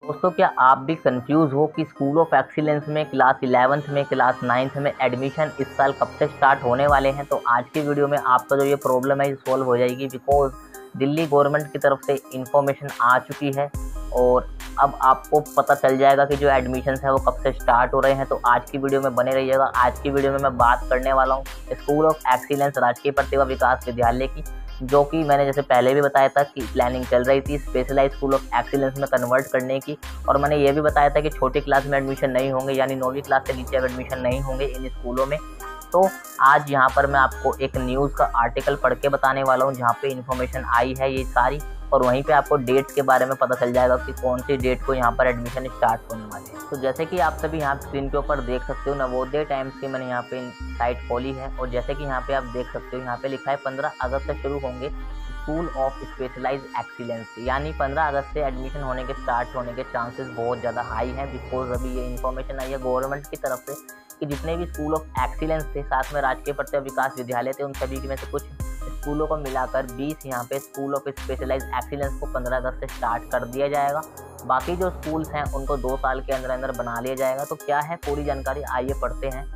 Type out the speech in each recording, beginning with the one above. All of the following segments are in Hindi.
दोस्तों, क्या आप भी कंफ्यूज हो कि स्कूल ऑफ एक्सीलेंस में क्लास 11th में क्लास 9th में एडमिशन इस साल कब से स्टार्ट होने वाले हैं? तो आज की वीडियो में आपका जो ये प्रॉब्लम है ये सॉल्व हो जाएगी। बिकॉज दिल्ली गवर्नमेंट की तरफ से इंफॉर्मेशन आ चुकी है और अब आपको पता चल जाएगा कि जो एडमिशन है वो कब से स्टार्ट हो रहे हैं। तो आज की वीडियो में बने रहिएगा। आज की वीडियो में मैं बात करने वाला हूँ स्कूल ऑफ एक्सीलेंस राजकीय प्रतिभा विकास विद्यालय की, जो कि मैंने जैसे पहले भी बताया था कि प्लानिंग चल रही थी स्पेशलाइज स्कूल ऑफ एक्सीलेंस में कन्वर्ट करने की। और मैंने ये भी बताया था कि छोटी क्लास में एडमिशन नहीं होंगे, यानी 9वीं क्लास से नीचे एडमिशन नहीं होंगे इन स्कूलों में। तो आज यहाँ पर मैं आपको एक न्यूज़ का आर्टिकल पढ़ के बताने वाला हूँ जहाँ पे इन्फॉर्मेशन आई है ये सारी, और वहीं पे आपको डेट्स के बारे में पता चल जाएगा कि कौन सी डेट को यहाँ पर एडमिशन स्टार्ट होने वाले हैं। तो जैसे कि आप सभी यहाँ स्क्रीन के ऊपर देख सकते हो, नवोदय टाइम्स की मैंने यहाँ पे साइट खोली है और जैसे कि यहाँ पे आप देख सकते हो यहाँ पे लिखा है 15 अगस्त से शुरू होंगे स्कूल ऑफ स्पेशलाइज एक्सीलेंस, यानी 15 अगस्त से एडमिशन होने के स्टार्ट होने के चांसेस बहुत ज़्यादा हाई हैं। बिकॉज अभी ये इन्फॉर्मेशन आई है गवर्नमेंट की तरफ से कि जितने भी स्कूल ऑफ एक्सीलेंस थे, साथ में राजकीय प्रतिभा विकास विद्यालय थे, उन सभी में से कुछ स्कूलों को मिलाकर 20 यहाँ पे स्कूल ऑफ स्पेशलाइज एक्सीलेंस को 15 अगस्त से स्टार्ट कर दिया जाएगा। बाकी जो स्कूल्स हैं उनको 2 साल के अंदर अंदर बना लिया जाएगा। तो क्या है पूरी जानकारी, आइए पढ़ते हैं।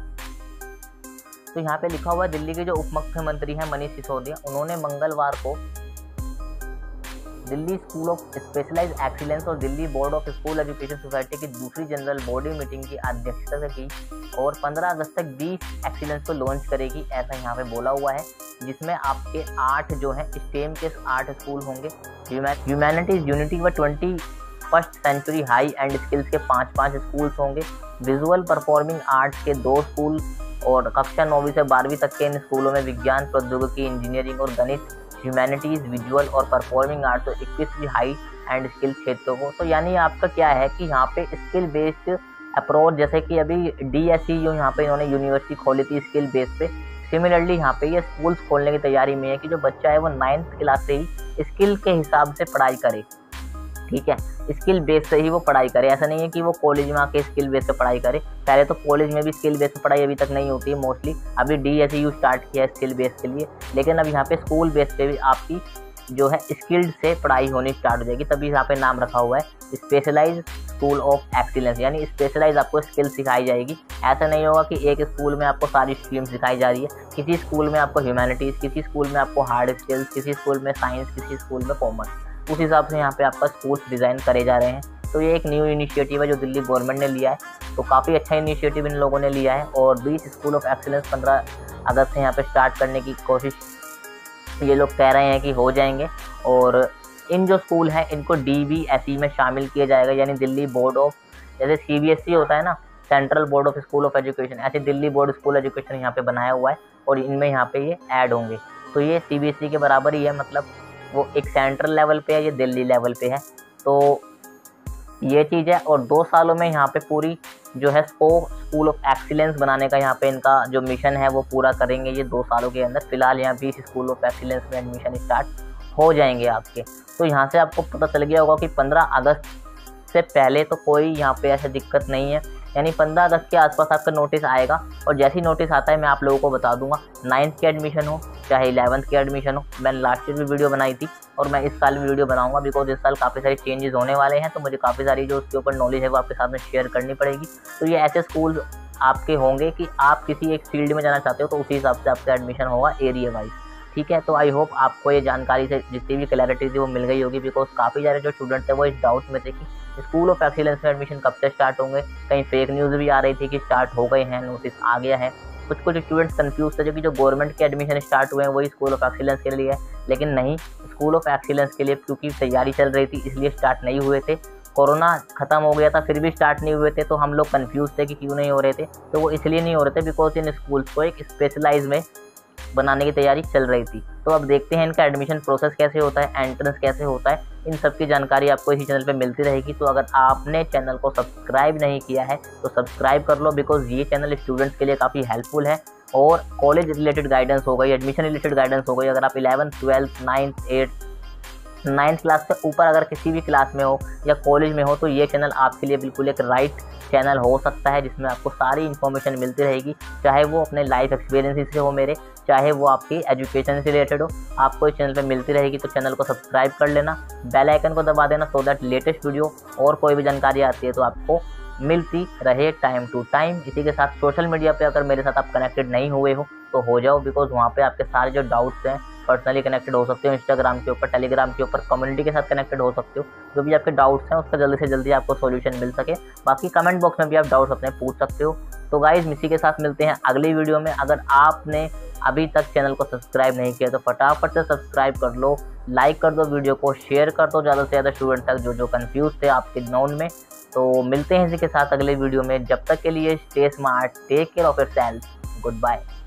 तो यहाँ पे लिखा हुआ है दिल्ली के जो उप मुख्यमंत्री हैं मनीष सिसोदिया, उन्होंने मंगलवार को Delhi school of specialise excellence और Delhi board of school education society की दूसरी जनरल बॉडी मीटिंग की अध्यक्षता से की और 15 अगस्त तक 20 एक्सीलेंस को लॉन्च करेगी, ऐसा यहाँ पे बोला हुआ है। जिसमें आपके 8 जो है स्टेम के 8 स्कूल होंगे, ह्यूमैनिटीज, यूनिटी व 21st century high and skills के 5 स्कूल्स होंगे, विजुअल परफॉर्मिंग आर्ट्स के 2 स्कूल और कक्षा 9वीं से 12वीं तक के इन स्कूलों में विज्ञान, प्रौद्योगिकी, इंजीनियरिंग और गणित, ह्यूमैनिटीज, विजुअल और परफॉर्मिंग आर्ट्स तो 21वीं हाई एंड स्किल क्षेत्रों को। तो यानी आपका क्या है कि यहाँ पे स्किल बेस्ड अप्रोच, जैसे कि अभी DSE जो यहाँ पे इन्होंने यूनिवर्सिटी खोली थी स्किल बेस पे, सिमिलरली यहाँ पे ये स्कूल्स खोलने की तैयारी में है कि जो बच्चा है वो 9th क्लास से ही स्किल के हिसाब से पढ़ाई करे। ठीक है, स्किल बेस से ही वो पढ़ाई करे, ऐसा नहीं है कि वो कॉलेज में आके स्किल बेस पे पढ़ाई करे। पहले तो कॉलेज में भी स्किल बेस पे पढ़ाई अभी तक नहीं होती है मोस्टली, अभी DSU स्टार्ट किया है स्किल बेस के लिए, लेकिन अब यहाँ पे स्कूल बेस पे भी आपकी जो है स्किल्ड से पढ़ाई होनी स्टार्ट हो जाएगी। तभी यहाँ पे नाम रखा हुआ है स्पेशलाइज स्कूल ऑफ एक्सीलेंस, यानी स्पेशलाइज आपको स्किल सिखाई जाएगी। ऐसा नहीं होगा कि एक स्कूल में आपको सारी स्ट्रीम सिखाई जा रही है, किसी स्कूल में आपको ह्यूमैनिटीज़, किसी स्कूल में आपको हार्ड स्किल्स, किसी स्कूल में साइंस, किसी स्कूल में कॉमर्स, उस हिसाब से यहाँ पे आपका स्कूल्स डिज़ाइन करे जा रहे हैं। तो ये एक न्यू इनिशिएटिव है जो दिल्ली गवर्नमेंट ने लिया है, तो काफ़ी अच्छा इनिशिएटिव इन लोगों ने लिया है और 20 स्कूल ऑफ एक्सीलेंस 15 अगस्त से यहाँ पे स्टार्ट करने की कोशिश ये लोग कह रहे हैं कि हो जाएंगे। और इन जो स्कूल हैं इनको DBSE में शामिल किया जाएगा, यानी दिल्ली बोर्ड ऑफ, जैसे CBSE होता है ना, central board of school of education, ऐसे दिल्ली बोर्ड स्कूल एजुकेशन यहाँ पे बनाया हुआ है और इनमें यहाँ पे ये ऐड होंगे। तो ये CBSE के बराबर ही है, मतलब वो एक सेंट्रल लेवल पे है, ये दिल्ली लेवल पे है। तो ये चीज़ है और 2 सालों में यहाँ पे पूरी जो है स्कूल ऑफ एक्सीलेंस बनाने का यहाँ पे इनका जो मिशन है वो पूरा करेंगे ये 2 सालों के अंदर। फिलहाल यहाँ 20 स्कूल ऑफ एक्सीलेंस में एडमिशन स्टार्ट हो जाएंगे आपके। तो यहाँ से आपको पता चल गया होगा कि 15 अगस्त से पहले तो कोई यहाँ पे ऐसी दिक्कत नहीं है, यानी 15 अगस्त के आसपास आपका नोटिस आएगा और जैसे ही नोटिस आता है मैं आप लोगों को बता दूंगा। 9th के एडमिशन हो चाहे 11th के एडमिशन हो, मैंने लास्ट ईयर भी वीडियो बनाई थी और मैं इस साल भी वीडियो बनाऊंगा, बिकॉज इस साल काफ़ी सारी चेंजेस होने वाले हैं, तो मुझे काफ़ी सारी जो उसके ऊपर नॉलेज है वो आपके साथ में शेयर करनी पड़ेगी। तो ये ऐसे स्कूल आपके होंगे कि आप किसी एक फील्ड में जाना चाहते हो तो उसी हिसाब से आपका एडमिशन होगा एरिया वाइज। ठीक है, तो आई होप आपको ये जानकारी से जितनी भी क्लैरिटी थी वो मिल गई होगी, बिकॉज काफ़ी सारे जो स्टूडेंट थे वो इस डाउट में थे कि स्कूल ऑफ एक्सीलेंस में एडमिशन कब से स्टार्ट होंगे। कहीं फेक न्यूज़ भी आ रही थी कि स्टार्ट हो गए हैं, नोटिस आ गया है। कुछ स्टूडेंट्स कंफ्यूज थे जो कि जो गवर्नमेंट के एडमिशन स्टार्ट हुए हैं वही स्कूल ऑफ एक्सीलेंस के लिए है, लेकिन नहीं, स्कूल ऑफ एक्सीलेंस के लिए क्योंकि तैयारी चल रही थी इसलिए स्टार्ट नहीं हुए थे। कोरोना ख़त्म हो गया था फिर भी स्टार्ट नहीं हुए थे, तो हम लोग कंफ्यूज थे कि क्यों नहीं हो रहे थे। तो वो इसलिए नहीं हो रहे थे बिकॉज इन स्कूल्स को एक स्पेशलाइज में बनाने की तैयारी चल रही थी। तो अब देखते हैं इनका एडमिशन प्रोसेस कैसे होता है, एंट्रेंस कैसे होता है, इन सब की जानकारी आपको इसी चैनल पे मिलती रहेगी। तो अगर आपने चैनल को सब्सक्राइब नहीं किया है तो सब्सक्राइब कर लो, बिकॉज ये चैनल स्टूडेंट्स के लिए काफ़ी हेल्पफुल है और कॉलेज रिलेटेड गाइडेंस हो गई, एडमिशन रिलेटेड गाइडेंस हो गई। अगर आप 11th 12th 9th 8th 9th class से ऊपर अगर किसी भी क्लास में हो या कॉलेज में हो तो ये चैनल आपके लिए बिल्कुल एक राइट चैनल हो सकता है, जिसमें आपको सारी इन्फॉर्मेशन मिलती रहेगी, चाहे वो अपने लाइफ एक्सपीरियंस से हो मेरे, चाहे वो आपकी एजुकेशन से रिलेटेड हो, आपको इस चैनल पे मिलती रहेगी। तो चैनल को सब्सक्राइब कर लेना, बेल आइकन को दबा देना, सो दैट लेटेस्ट वीडियो और कोई भी जानकारी आती है तो आपको मिलती रहे टाइम टू टाइम। इसी के साथ सोशल मीडिया पे अगर मेरे साथ आप कनेक्टेड नहीं हुए हो तो हो जाओ, बिकॉज वहाँ पे आपके सारे जो डाउट्स हैं पर्सनली कनेक्टेड हो सकते हो, इंस्टाग्राम के ऊपर, टेलीग्राम के ऊपर, कम्युनिटी के साथ कनेक्टेड हो सकते हो। जो भी आपके डाउट्स हैं उसका जल्दी से जल्दी आपको सॉल्यूशन मिल सके। बाकी कमेंट बॉक्स में भी आप डाउट्स अपने पूछ सकते हो। तो गाइज इसी के साथ मिलते हैं अगली वीडियो में। अगर आपने अभी तक चैनल को सब्सक्राइब नहीं किया तो फटाफट से सब्सक्राइब कर लो, लाइक कर दो, वीडियो को शेयर कर दो ज़्यादा से ज़्यादा स्टूडेंट तक जो कंफ्यूज थे आपके नोन में। तो मिलते हैं इसी के साथ अगले वीडियो में। जब तक के लिए stay smart, take care of yourself, good bye.